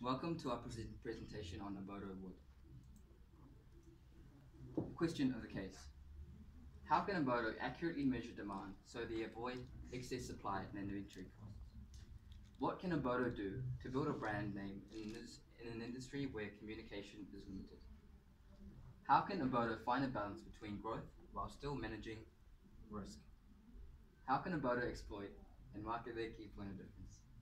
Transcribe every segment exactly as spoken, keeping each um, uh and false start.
Welcome to our pre presentation on Obodo wood. Question of the case. How can Obodo accurately measure demand so they avoid excess supply and inventory costs? What can Obodo do to build a brand name in, this, in an industry where communication is limited? How can Obodo find a balance between growth while still managing risk? How can Obodo exploit and market their key point of difference?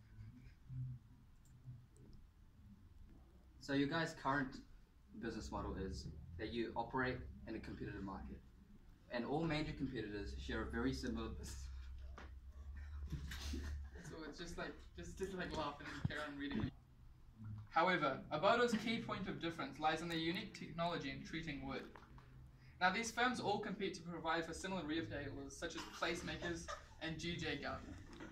So your guys' current business model is that you operate in a competitive market, and all major competitors share a very similar business. So it's just like just just like laughing and carry on reading. However, Obodo's key point of difference lies in their unique technology in treating wood. Now, these firms all compete to provide for similar retailers such as Placemakers and G J Gardner.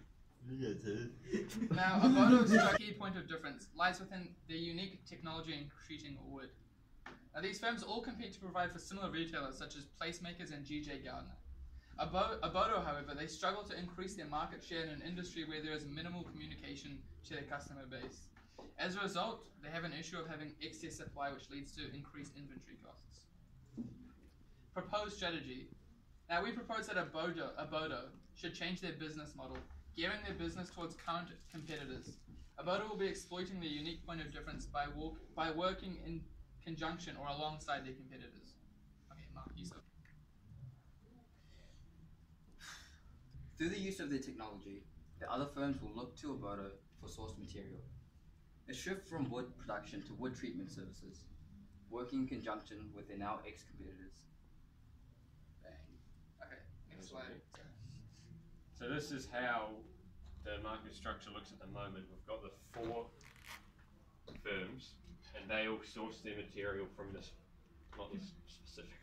Now, Obodo's key point of difference lies within their unique technology in treating wood. Now, these firms all compete to provide for similar retailers such as Placemakers and G J Gardner. Obodo, however, they struggle to increase their market share in an industry where there is minimal communication to their customer base. As a result, they have an issue of having excess supply, which leads to increased inventory costs. Proposed strategy. Now, we propose that Obodo, Obodo should change their business model, gearing their business towards current competitors. Obodo will be exploiting their unique point of difference by, walk, by working in conjunction or alongside their competitors. Okay, Mark, you said. Through the use of their technology, the other firms will look to Obodo for source material. A shift from wood production to wood treatment services, working in conjunction with their now ex-competitors. Okay, next slide. So this is how the market structure looks at the moment. We've got the four firms, and they all source their material from this, not this specific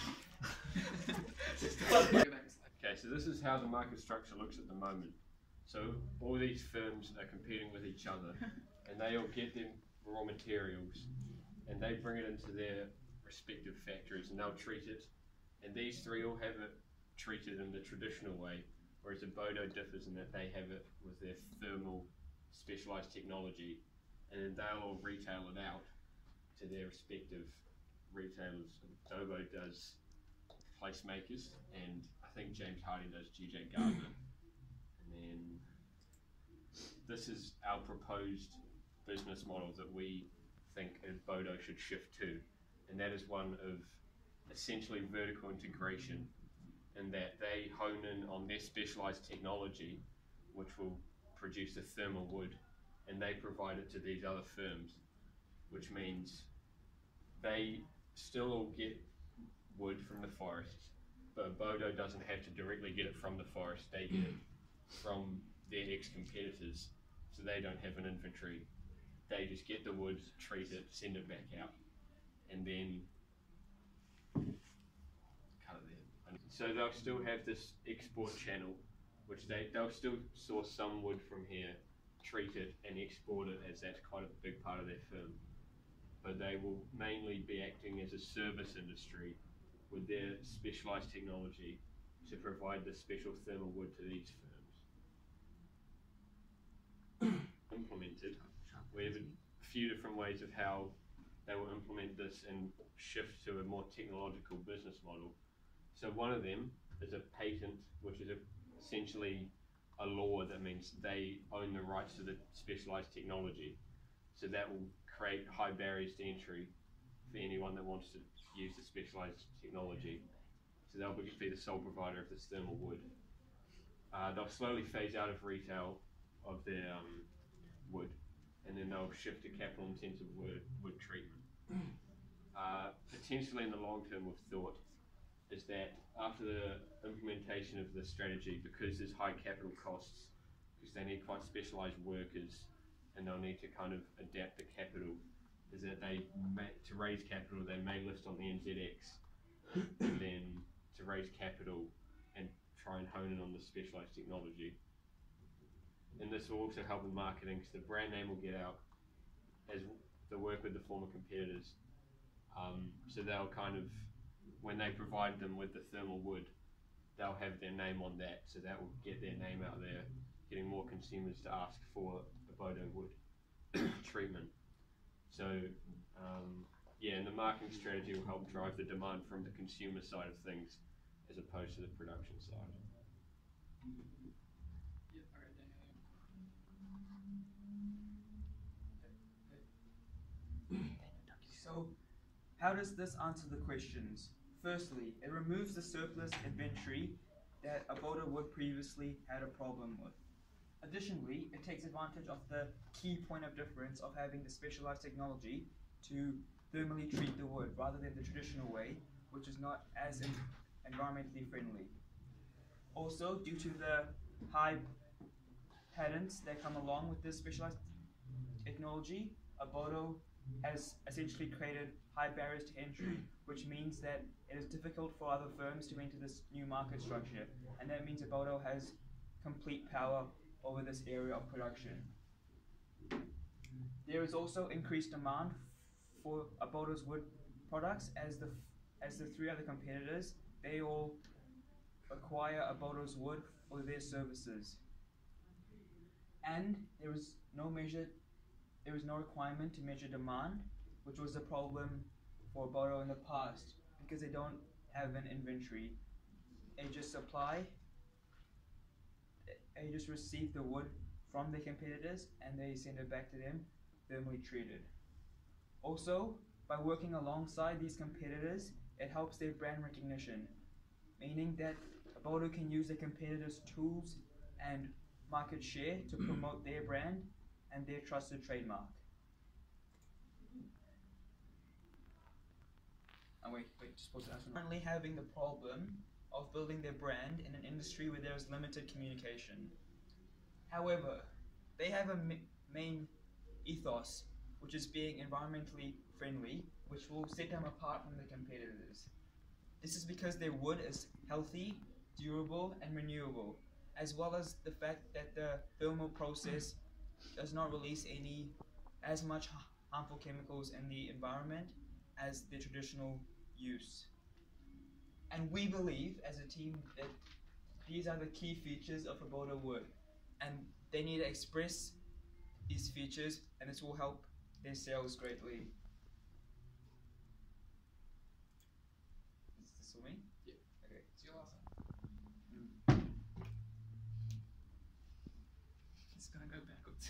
forest. Okay, so this is how the market structure looks at the moment. So all these firms are competing with each other, and they all get their raw materials, and they bring it into their respective factories, and they'll treat it. And these three all have it treated in the traditional way, whereas Obodo differs in that they have it with their thermal specialized technology, and then they'll all retail it out to their respective retailers. Obodo does Placemakers, and I think James Hardie does G J Gardner. And then this is our proposed business model that we think Obodo should shift to, and that is one of essentially vertical integration, in that they hone in on their specialized technology, which will produce a thermal wood, and they provide it to these other firms, which means they still all get wood from the forest, but Obodo doesn't have to directly get it from the forest. They get it from their ex-competitors, so they don't have an inventory. They just get the wood, treat it, send it back out, and then cut it there. So they'll still have this export channel, which they, they'll still source some wood from here, treat it, and export it, as that's quite a big part of their firm. But they will mainly be acting as a service industry with their specialized technology to provide the special thermal wood to these firms. Implemented. We have a few different ways of how they will implement this and shift to a more technological business model. So one of them is a patent, which is a, essentially a law that means they own the rights to the specialized technology. So that will create high barriers to entry for anyone that wants to use the specialized technology. So they'll be the sole provider of this thermal wood. Uh, they'll slowly phase out of retail of their um, wood, and then they'll shift to capital intensive wood, wood treatment. Uh, potentially in the long term, we've thought is that after the implementation of the strategy, because there's high capital costs, because they need quite specialized workers, and they'll need to kind of adapt the capital, is that they may, to raise capital, they may list on the N Z X, and then to raise capital and try and hone in on the specialized technology. And this will also help in marketing, because the brand name will get out as they work with the former competitors. Um, so they'll kind of, when they provide them with the thermal wood, they'll have their name on that, so that will get their name out there, getting more consumers to ask for Obodo wood treatment. So, um, yeah, and the marketing strategy will help drive the demand from the consumer side of things as opposed to the production side. Yeah, okay, Daniel. So, how does this answer the questions? Firstly, it removes the surplus inventory that Aboda would previously had a problem with. Additionally, it takes advantage of the key point of difference of having the specialized technology to thermally treat the wood rather than the traditional way, which is not as en- environmentally friendly. Also, due to the high patents that come along with this specialized technology, Abodo has essentially created high barriers to entry, which means that it is difficult for other firms to enter this new market structure, and that means Abodo has complete power over this area of production. There is also increased demand for Abodo's wood products as the as the three other competitors, they all acquire Abodo's wood for their services. And there is no measure there is no requirement to measure demand, which was a problem for Abodo in the past because they don't have an inventory. They just supply, they just receive the wood from the competitors and they send it back to them thermally treated. Also, by working alongside these competitors, it helps their brand recognition, meaning that Abodo can use the competitors' tools and market share to promote their brand and their trusted trademark. Oh wait, wait, just pause that. Currently having the problem of building their brand in an industry where there is limited communication. However, they have a ma- main ethos, which is being environmentally friendly, which will set them apart from the competitors. This is because their wood is healthy, durable, and renewable, as well as the fact that the thermal process does not release any as much harmful chemicals in the environment as the traditional use. And we believe as a team that these are the key features of Abodo wood, and they need to express these features, and this will help their sales greatly. Is this for me? Yeah. Okay. It's your last one. It's gonna go backwards.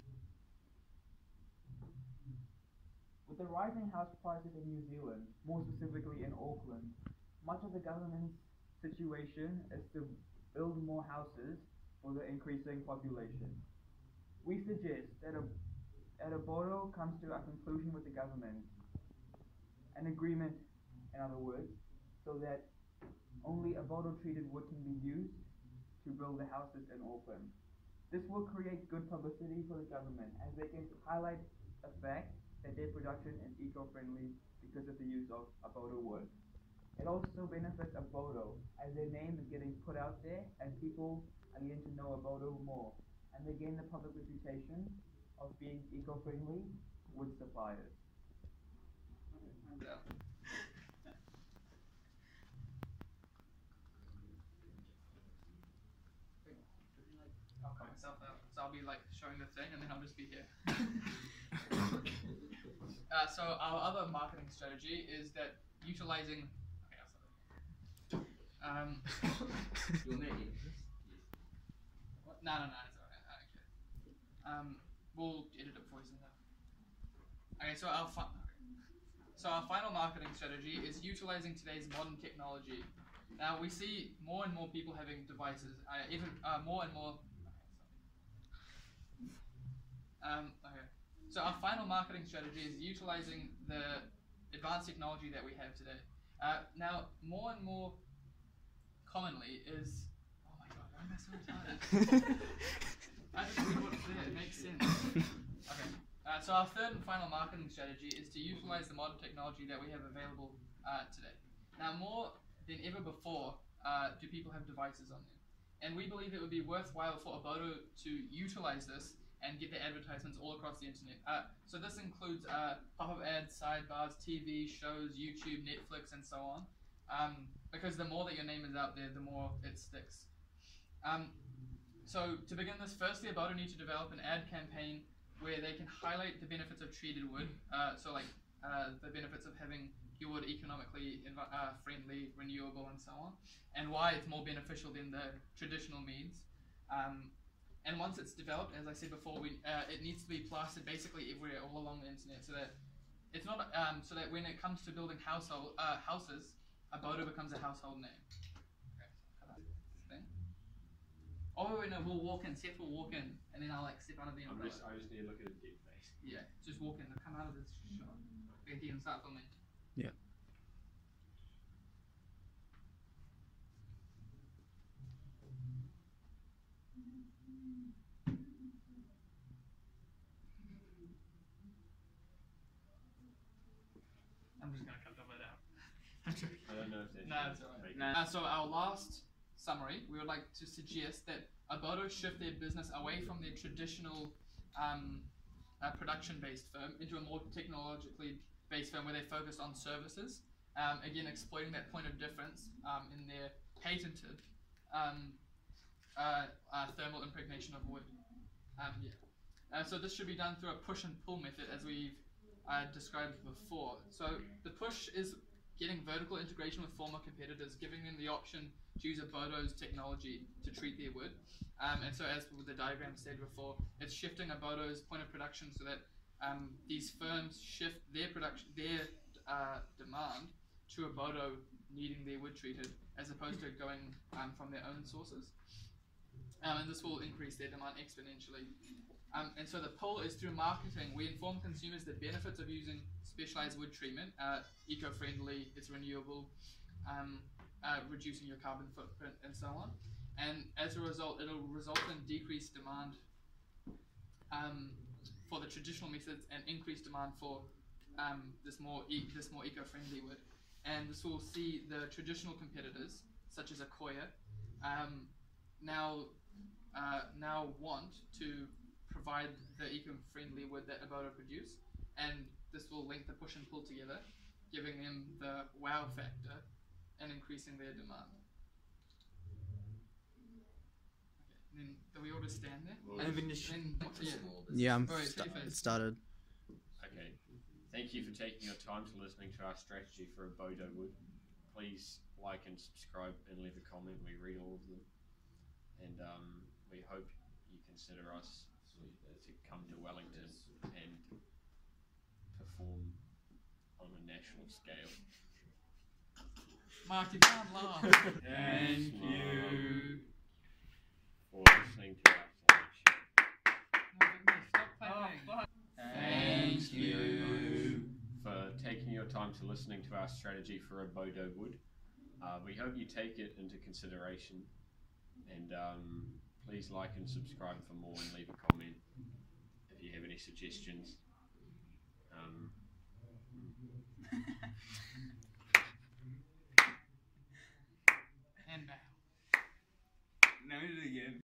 With the rising house prices in New Zealand, more specifically in Auckland, much of the government's situation is to build more houses for the increasing population. We suggest that a, that Abodo comes to a conclusion with the government, an agreement, in other words, so that only Abodo treated wood can be used to build the houses in Auckland. This will create good publicity for the government as they can highlight the fact that their production is eco-friendly because of the use of Abodo wood. It also benefits Abodo as their name is getting put out there and people are getting to know Abodo more, and they gain the public reputation of being eco-friendly wood suppliers. I'll cut myself out, so I'll be like showing the thing, and then I'll just be here. uh, so our other marketing strategy is that utilizing. Okay, I'll stop it. Um, You'll make it. what? No, no, no, it's alright. I don't care. Um, we'll edit it before we send it out. Okay, so our fi- so our final marketing strategy is utilizing today's modern technology. Now we see more and more people having devices, uh, even uh, more and more. Um, okay. So our final marketing strategy is utilizing the advanced technology that we have today. Uh, now, more and more commonly is. Oh my god, why am I so retarded? I just read what's there. It makes sense. Okay. Uh, so our third and final marketing strategy is to utilize the modern technology that we have available uh, today. Now, more than ever before, uh, do people have devices on them, and we believe it would be worthwhile for Abodo to utilize this and get their advertisements all across the internet. Uh, so this includes uh, pop-up ads, sidebars, T V shows, YouTube, Netflix, and so on. Um, because the more that your name is out there, the more it sticks. Um, so to begin this, firstly, Abodo need to develop an ad campaign where they can highlight the benefits of treated wood. Uh, so like uh, the benefits of having your wood economically envi- uh, friendly, renewable, and so on, and why it's more beneficial than the traditional means. Um, and once it's developed, as I said before, we, uh, it needs to be plastered basically everywhere all along the internet, so that it's not um, so that when it comes to building household uh, houses, Abodo becomes a household name. Okay, so thing. Oh wait, no, we'll walk in. Seth will walk in, and then I'll like step out of the I'm umbrella. just, I just need to look at a dead face. Yeah, just walk in. Come out of this shot. Okay, you can start filming. Yeah. I'm just gonna cut that out. I don't know if that's No, it's alright. make No. Uh, so our last summary, we would like to suggest that Abodo shift their business away from their traditional um, uh, production-based firm into a more technologically based firm where they focus on services. Um, again, exploiting that point of difference um, in their patented um, uh, uh, thermal impregnation of wood. Um, yeah. Uh, so this should be done through a push and pull method, as we've uh, described before. So the push is getting vertical integration with former competitors, giving them the option to use Abodo's technology to treat their wood. Um, and so, as the diagram said before, it's shifting Abodo's point of production so that um, these firms shift their production, their uh, demand to Abodo needing their wood treated, as opposed to going um, from their own sources. Um, and this will increase their demand exponentially. Um, and so the pull is through marketing. We inform consumers the benefits of using specialized wood treatment, uh, eco-friendly, it's renewable, um, uh, reducing your carbon footprint, and so on. And as a result, it'll result in decreased demand um, for the traditional methods and increased demand for um, this more e this more eco-friendly wood. And this will see the traditional competitors, such as Accoya, um, now uh, now want to provide the eco-friendly wood that Abodo produce, and this will link the push and pull together, giving them the wow factor and increasing their demand. Okay, then do we all just stand there? Well, And then just- Then, yeah. Yeah, I'm Alright, sta- Steve. it started. Okay. Thank you for taking your time to listening to our strategy for Abodo Wood. Please like and subscribe and leave a comment. We read all of them. And um, we hope you consider us to come to Wellington and perform on a national scale. Mark, you can't laugh. Thank you. For listening to our selection. No, stop clapping. Thank you. For taking your time to listening to our strategy for Abodo Wood. Uh, we hope you take it into consideration, and um, please like and subscribe for more and leave a comment if you have any suggestions. Um,